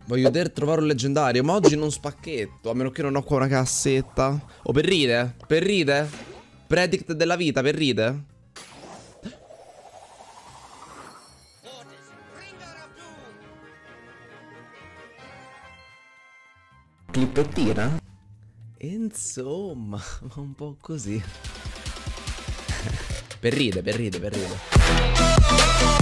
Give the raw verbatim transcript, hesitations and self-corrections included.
Voglio vedere trovare un leggendario, ma oggi non spacchetto, a meno che non ho qua una cassetta. O per ride? Per ride? Predict della vita, per ride? Clippettina? Insomma, un po' così. Per ride, per ride, per ride.